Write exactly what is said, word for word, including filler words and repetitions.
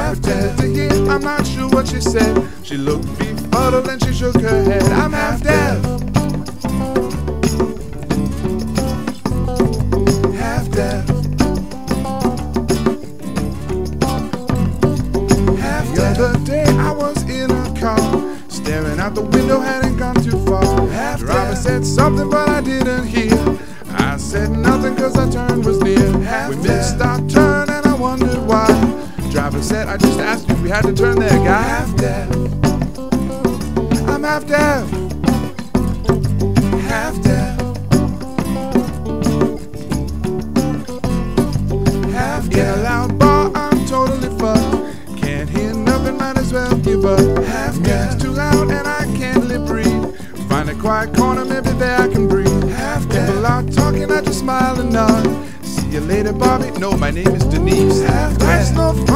half dead. To hear, I'm not sure what she said. She looked befuddled and she shook her head. I'm half deaf. Half deaf. Half deaf. The other day I was in a car, staring out the window, hadn't gone too far. Half driver deaf. Said something but I didn't hear. I said nothing cause our turn was near. Half we missed our turn and I wondered why. Driver said, I just asked you if we had to turn there, guy. Half deaf. I'm half deaf. Half deaf. Half deaf. In a loud bar, I'm totally fucked. Can't hear nothing, might as well give up. Half deaf. Music's too loud and I can't lip breathe. Find a quiet corner, maybe there I can breathe. Half deaf. People are talking, I just smile and nod. See you later, Bobby. No, my name is Denise. Half deaf.